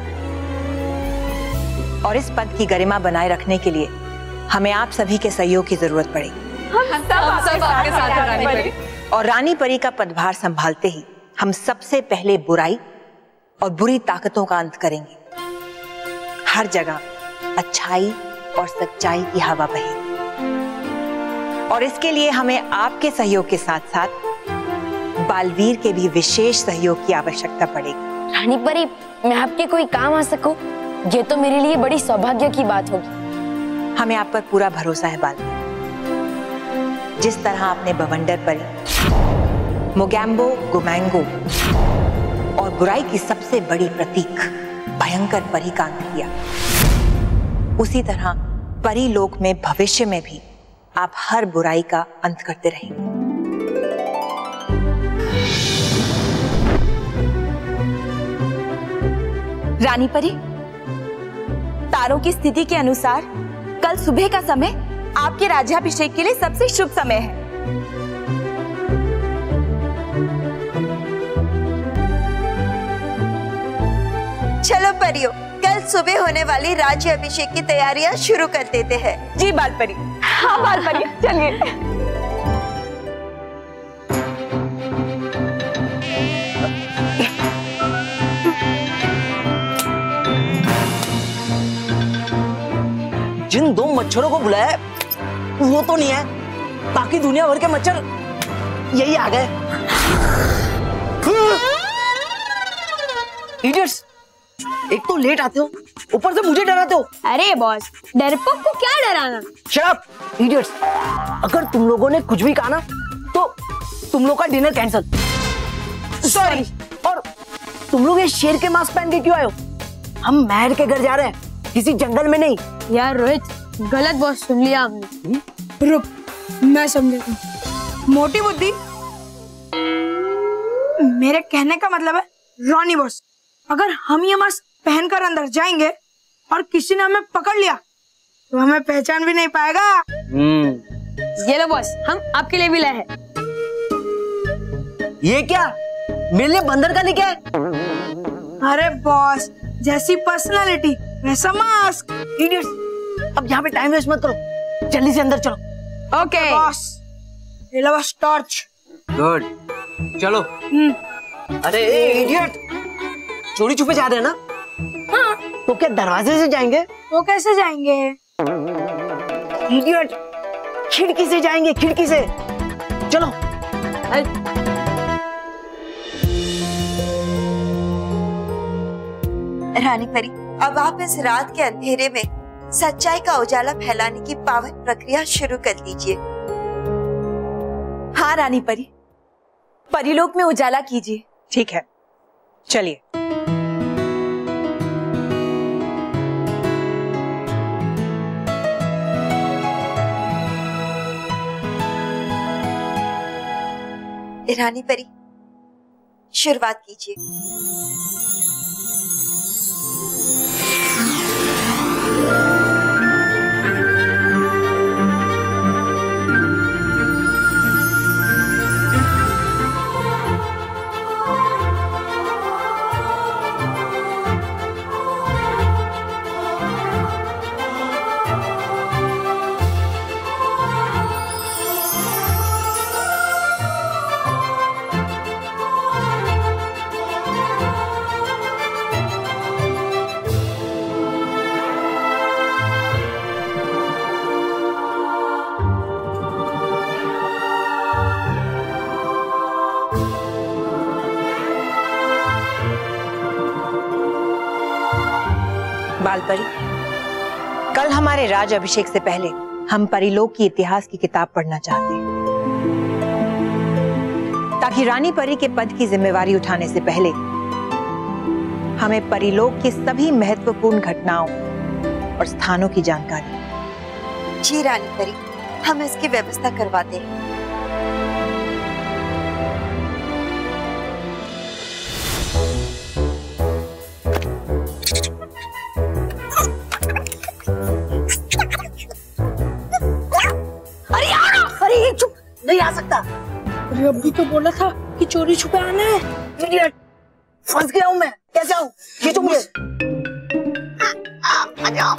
और इस पद की गरिमा बनाए रखने के लिए हमें आप सभी के सहयोग की जरूरत पड़ेगी। हम सब आपके साथ हैं रानी परी। और रानी परी का पदभार संभालते ही हम सबसे पहले बुराई और बुरी ताकतों का अंत करेंगे। हर जगह अच्छाई और सच्चाई की हवा बहेगी, और इसके लिए हमें आपके सहयोग के साथ साथ बालवीर के भी विशेष सहयोग की आवश्यकता पड़ेगी। रानी परी, मैं आपके कोई काम आ सकूं, ये तो मेरे लिए बड़ी सौभाग्य की बात होगी। हमें आप पर पूरा भरोसा है बालवीर। जिस तरह आपने बवंडर परी, मोगैम्बो गुमैंगो और बुराई की सबसे बड़ी प्रतीक भयंकर परी का अंत किया, उसी तरह परी लोक में भविष्य में भी आप हर बुराई का अंत करते रहेंगे। रानी परी, तारों की स्थिति के अनुसार कल सुबह का समय आपके राज्याभिषेक के लिए सबसे शुभ समय है। चलो परियों, कल सुबह होने वाली राज्य अभिषेक की तैयारियां शुरू कर देते हैं। जी बालपरी। हाँ बालपरी, चलिए। जिन दो मच्छरों को बुलाया वो तो नहीं है, बाकी दुनिया भर के मच्छर यही आ गए। इडियट्स, एक तो लेट आते हो, ऊपर से मुझे डराते हो। अरे बॉस, डरपोक को क्या डराना? शट अप इडियट्स, अगर तुम लोगों ने कुछ भी कहा ना तो तुम लोग का डिनर कैंसिल। सॉरी। और तुम लोग ये शेर के मास्क पहन के क्यों आए हो? हम महर के घर जा रहे हैं, किसी जंगल में नहीं। यार रोहित, गलत बॉस सुन लिया हमने। रुक, मैं समझा। मोटी बुद्धि, मेरे कहने का मतलब है रॉनी बॉस, अगर हम ये मास्क पहनकर अंदर जाएंगे और किसी ने हमें पकड़ लिया तो हमें पहचान भी नहीं पाएगा। ये लो बॉस, हम आपके लिए भी लाए हैं। ये क्या? मेरे लिए बंदर का लेके आए? अरे बॉस, जैसी पर्सनालिटी वैसा मास्क। इडियट्स, अब यहाँ पे टाइम वेस्ट मत करो, जल्दी से अंदर चलो। ओके बॉस, ये लो बस टॉर्च। गुड, चलो। अरे इडियट, चोरी छुपे जा रहे हैं ना? हाँ। तो क्या दरवाजे से जाएंगे? तो कैसे जाएंगे? इडियट, खिड़की से जाएंगे, खिड़की से। चलो। रानी परी, अब आप इस रात के अंधेरे में सच्चाई का उजाला फैलाने की पावन प्रक्रिया शुरू कर दीजिए। हाँ रानी परी, परिलोक में उजाला कीजिए। ठीक है, चलिए। रानी परी, शुरुआत कीजिए। बालपरी, कल हमारे राज अभिषेक से पहले हम परिलोक की इतिहास की किताब पढ़ना चाहते हैं, ताकि रानी परी के पद की जिम्मेवारी उठाने से पहले हमें परिलोक की सभी महत्वपूर्ण घटनाओं और स्थानों की जानकारी। जी रानी परी, हम इसकी व्यवस्था करवाते हैं। नहीं आ सकता। अरे अभी तो बोला था कि चोरी छुपे आना है। इडियट, फंस गया हूँ मैं। कैसे आऊँ? ये तुम ये। आ जाओ।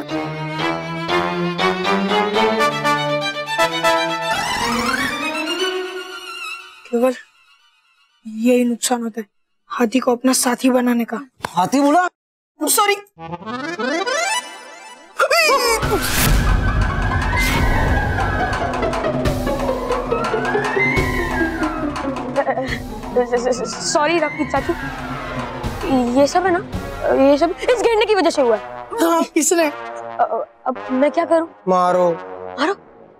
केवल यही नुकसान होता है हाथी को अपना साथी बनाने का। हाथी बोला? सॉरी। सॉरी रखी चाचू, ये सब है ना, ये सब इस गेंडे की वजह से हुआ है। हाँ, किसने? अब मैं क्या करूं? मारो। मारो?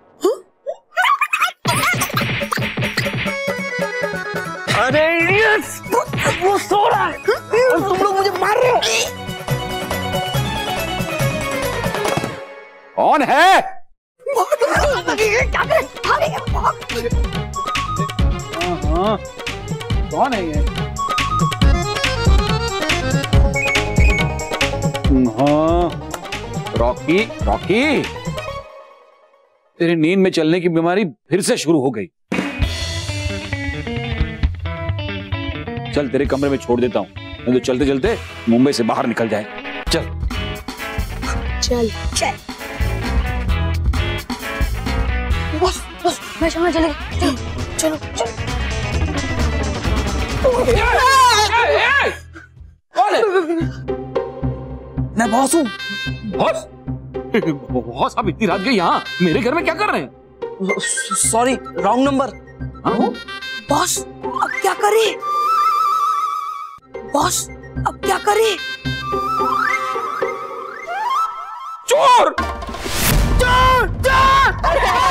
अरे इडियट्स, वो सो रहा है और तुम लोग मुझे मार रहे हो। कौन है? हाँ, कौन है ये? हाँ, रॉकी, रॉकी, तेरी नींद में चलने की बीमारी फिर से शुरू हो गई। चल तेरे कमरे में छोड़ देता हूँ, नहीं तो चलते चलते मुंबई से बाहर निकल जाए। चल चल चल बस बस मैं क्षमा चले चलो चलो चलो। कौन है? मैं बॉस हूँ। बॉस? बॉस आप इतनी रात के यहाँ मेरे घर में क्या कर रहे हैं? Sorry, wrong number. बॉस अब क्या करे? बॉस अब क्या करे? चोर! चोर! चोर!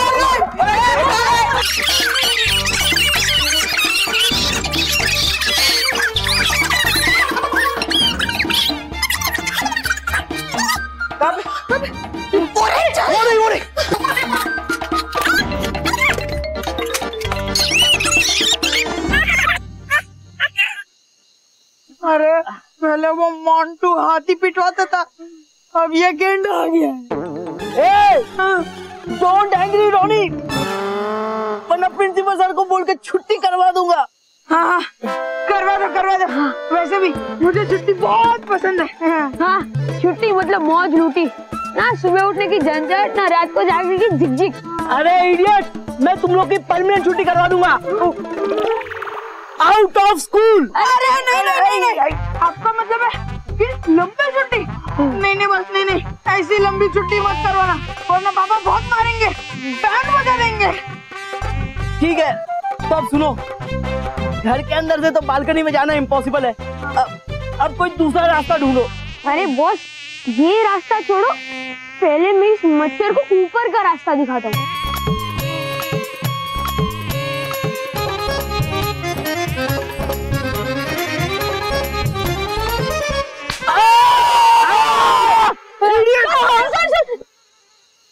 अरे पहले वो मोंटू हाथी पिटवाता था, अब ये गेंडा आ गया है। डोंट एंग्री रॉनी, वरना प्रिंसिपल सर को बोल के छुट्टी करवा दूंगा। हाँ करवा दो करवा दो। हाँ, वैसे भी मुझे छुट्टी बहुत पसंद है। हाँ, छुट्टी मतलब मौज लूटी ना, सुबह उठने की झंझट ना रात को जागने की झिकझिक। अरे इडियट, मैं तुम लोग की परमानेंट छुट्टी करवा दूंगा, आउट ऑफ स्कूल। अरे नहीं नहीं नहीं, नहीं। आपका मतलब है कि लंबी छुट्टी? नहीं नहीं बस नहीं नहीं, ऐसी लंबी छुट्टी मत करवाना, वरना पापा बहुत मारेंगे, बैंड बजा देंगे। ठीक है, तो अब सुनो, घर के अंदर से तो बालकनी में जाना इम्पॉसिबल है, अब, अब कोई दूसरा रास्ता ढूंढो। अरे बॉस, ये रास्ता छोड़ो, पहले मैं इस मच्छर को ऊपर का रास्ता दिखाता हूँ।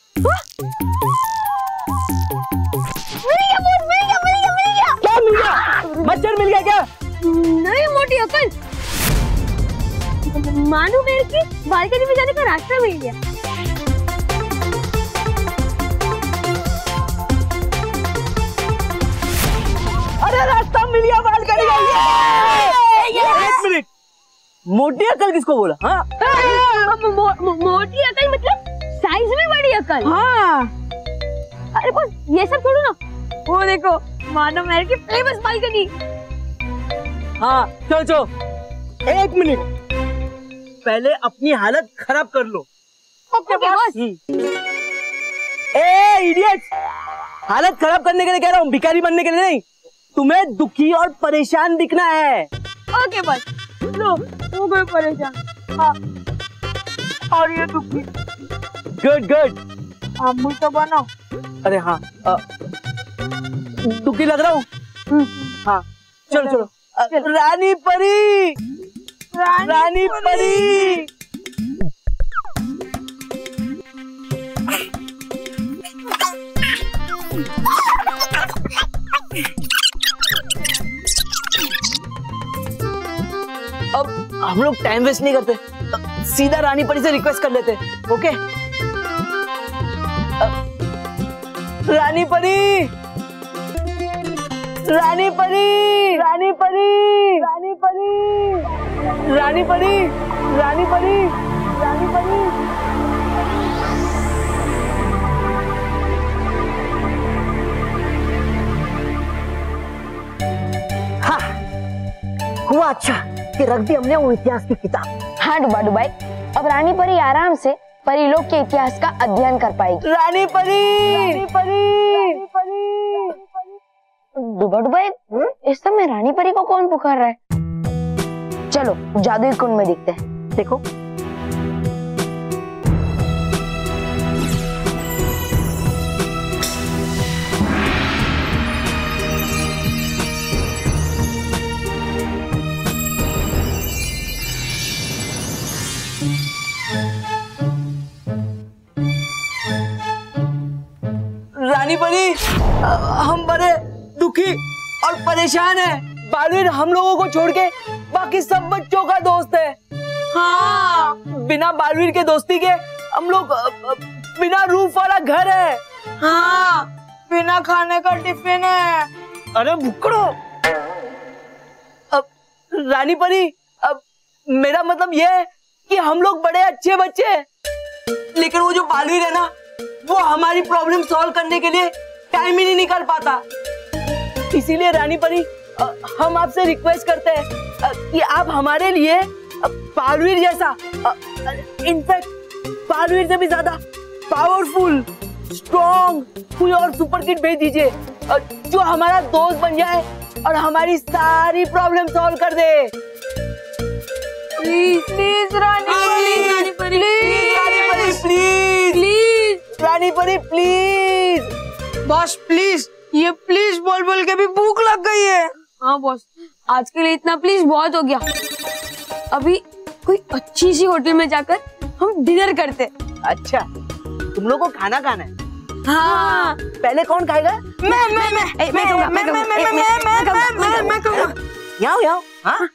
क्या मिल गया? अकल। मानो मेरे की बालकनी में जाने का रास्ता मिल गया। अरे रास्ता मिल गया बालकनी का। एक मिनट, मोटी अकल किसको बोला? हाँ मो, मो, मोटी अकल मतलब साइज में बड़ी अकल। हाँ अरे बस ये सब छोड़ो ना, वो देखो मानो मेरे की फेमस बालकनी। हाँ चलो चलो, एक मिनट, पहले अपनी हालत खराब कर लो। Okay boss. ए इडियट, हालत खराब करने के लिए कह रहा हूँ, भिखारी बनने के लिए नहीं। तुम्हें दुखी और परेशान दिखना है। ओके बस, लो वो गए परेशान। हाँ और ये दुखी। गुड गुड, आप मुझे तो बनाओ। अरे हाँ, आ, दुखी लग रहा हूँ। हाँ चलो चलो, आ, रानी परी, रानी, रानी परी। अब हम लोग टाइम वेस्ट नहीं करते, सीधा रानी परी से रिक्वेस्ट कर लेते। ओके रानी परी, रानी परी, रानी परी, रानी परी, रानी परी, रानी परी, रानी परी। हाँ, हुआ अच्छा कि रख दी हमने वो इतिहास की किताब। हाँ डुबा डुबाई, अब रानी परी आराम से परीलोक के इतिहास का अध्ययन कर पाएगी। रानी परी, रानी परी, रानी परी। डुबा डुबाई, इस समय रानी परी को कौन पुकार रहा है? चलो जादुई कुंड में दिखते हैं। देखो रानी परी, हम बड़े दुखी और परेशान हैं। बालवीर हम लोगों को छोड़ के बाकी सब बच्चों का दोस्त है। हाँ, बिना बालवीर के दोस्ती के हम लोग बिना रूफ वाला घर है। हाँ, बिना खाने का टिफिन है। अरे भुक्कड़ो। अब रानी परी, अब मेरा मतलब ये है कि हम लोग बड़े अच्छे बच्चे हैं, लेकिन वो जो बालवीर है ना, वो हमारी प्रॉब्लम सॉल्व करने के लिए टाइम ही नहीं निकाल पाता। इसीलिए रानी परी, हम आपसे रिक्वेस्ट करते हैं कि आप हमारे लिए बालवीर जैसा, इनफैक्ट बालवीर से भी ज्यादा पावरफुल, स्ट्रॉन्ग कोई और सुपर किड भेज दीजिए जो हमारा दोस्त बन जाए और हमारी सारी प्रॉब्लम सॉल्व कर दे। प्लीज प्लीज रानी परी, रानी परी, रानी Pari please, please Rani Pari please. Boss please, ये प्लीज बोल बोल के भी भूख लग गई है। हाँ बॉस, आज के लिए इतना प्लीज बहुत हो गया। अभी कोई अच्छी सी होटल में जाकर हम डिनर करते। अच्छा, तुम लोग को खाना खाना है? हाँ। पहले कौन खाएगा? मैं मैं मैं मैं कहूँगा, मैं मैं मैं मैं मैं मैं मैं कहूँगा। यहाँ यहाँ। हाँ।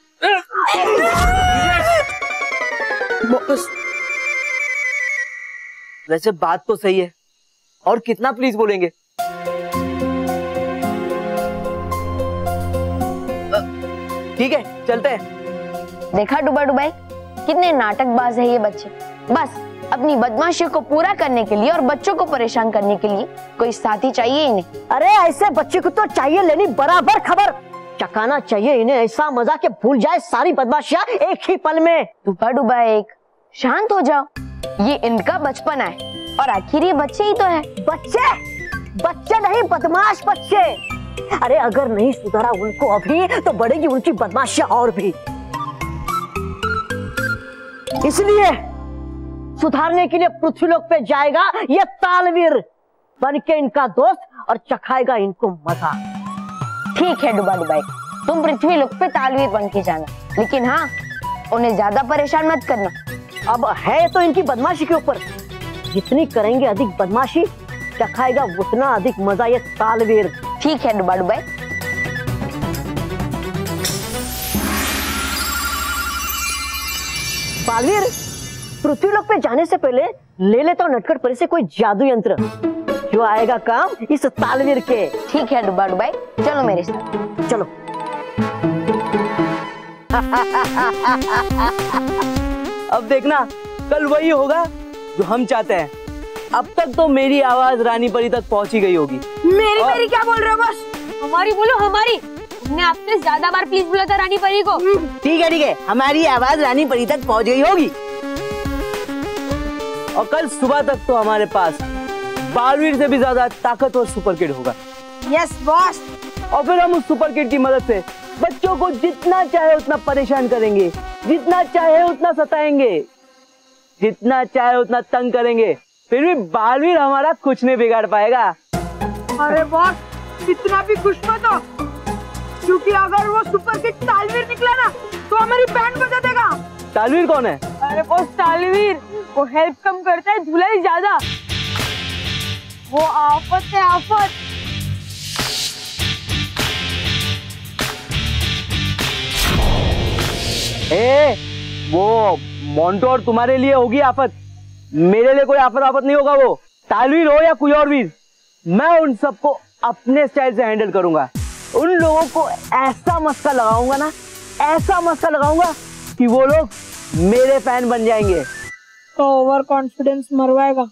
बॉस, वैसे बात तो सही है, और कितना प्लीज बोलेंगे? ठीक है, चलते हैं। देखा डुबा डुबाई, कितने नाटकबाज है ये बच्चे। बस अपनी बदमाशी को पूरा करने के लिए और बच्चों को परेशान करने के लिए कोई साथी चाहिए ही नहीं। अरे ऐसे बच्चे को तो चाहिए लेनी बराबर खबर, चकाना चाहिए इन्हें ऐसा मजा के भूल जाए सारी बदमाशियां एक ही पल में। डुबा डुबा एक शांत हो जाओ, ये इनका बचपन है और आखिर ये बच्चे ही तो है। बच्चे बच्चे नहीं, बदमाश बच्चे। अरे अगर नहीं सुधारा उनको अभी तो बढ़ेगी उनकी बदमाशियां और भी। इसलिए सुधारने के लिए पृथ्वीलोक पे जाएगा ये तालवीर बन के इनका दोस्त और चखाएगा इनको मजा। ठीक है डुबा डुबाई, तुम पृथ्वीलोक पे तालवीर बन के जाना, लेकिन हाँ उन्हें ज्यादा परेशान मत करना। अब है तो इनकी बदमाशी के ऊपर, जितनी करेंगे अधिक बदमाशी चखाएगा उतना अधिक मजा ये तालवीर। ठीक है डुबा डुबाई। बालवीर, पृथ्वी लोक पे जाने से पहले ले लेता हूँ नटखट परी से कोई जादू यंत्र जो आएगा काम इस तालवीर के। ठीक है डुबा डुबाई, चलो मेरे साथ। चलो। अब देखना कल वही होगा जो हम चाहते हैं। अब तक तो मेरी आवाज रानी परी तक पहुंची गई होगी। मेरी और... मेरी क्या बोल रहे हो बॉस? हमारी बोलो हमारी। हमने आपसे ज्यादा बार प्लीज बोला था रानी परी को। ठीक है ठीक है, हमारी आवाज रानी परी तक पहुंच गई होगी। और कल सुबह तक तो हमारे पास बालवीर से भी ज्यादा ताकतवर सुपर किड होगा। Yes boss. और फिर हम उस सुपर किड की मदद से बच्चों को जितना चाहे उतना परेशान करेंगे, जितना चाहे उतना सताएंगे, जितना चाहे उतना तंग करेंगे, फिर भी बालवीर हमारा कुछ नहीं बिगाड़ पाएगा। अरे बॉस इतना भी खुश मत हो, क्योंकि अगर वो सुपर किड तालवीर निकला ना तो हमारी बैंड बजा देगा। तालवीर कौन है? अरे बॉस तालवीर, वो हेल्प कम करता है धुलाई ज्यादा। वो आफत है आफत। ए, वो मोंटोर तुम्हारे लिए होगी आफत, मेरे लिए कोई आफत आफत नहीं होगा। वो तालवीर हो या कोई और वीर, मैं उन सबको अपने स्टाइल से हैंडल करूंगा। उन लोगों को ऐसा मस्का लगाऊंगा ना, ऐसा मस्का लगाऊंगा कि वो लोग मेरे फैन बन जाएंगे। तो ओवर कॉन्फिडेंस मरवाएगा।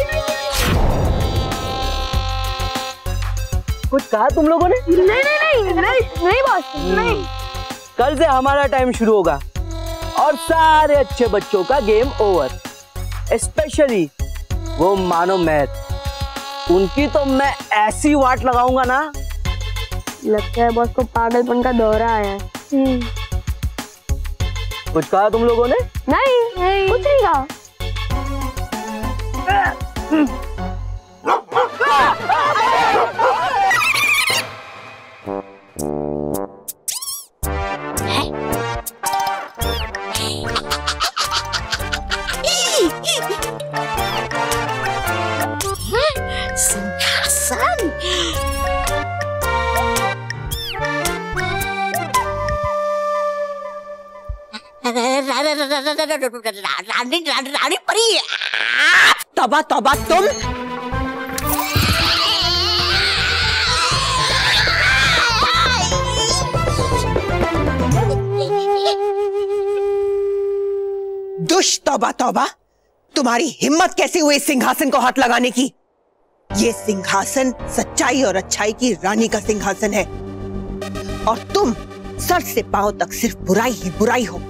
कुछ कहा तुम लोगों ने? नहीं नहीं नहीं नहीं नहीं बॉस नहीं। कल से हमारा टाइम शुरू होगा और सारे अच्छे बच्चों का गेम ओवर। स्पेशली वो मानो मैथ, उनकी तो मैं ऐसी वाट लगाऊंगा ना। लगता है बॉस को पागलपन का दौरा आया है। कुछ कहा तुम लोगों ने? नहीं, नहीं। कुछ नहीं कहा। सिंहासन। रानी रानी परी। तौबा तौबा तुम। दुष्ट तौबा तौबा, तुम्हारी हिम्मत कैसे हुई सिंहासन को हाथ लगाने की? ये सिंहासन सच्चाई और अच्छाई की रानी का सिंहासन है और तुम सर से पांव तक सिर्फ बुराई ही बुराई हो।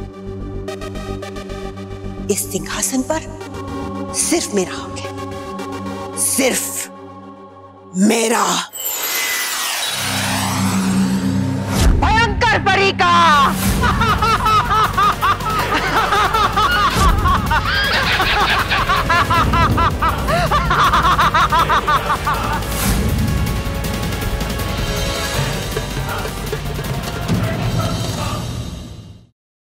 इस सिंहासन पर सिर्फ मेरा हक है, सिर्फ मेरा। भयंकर परी का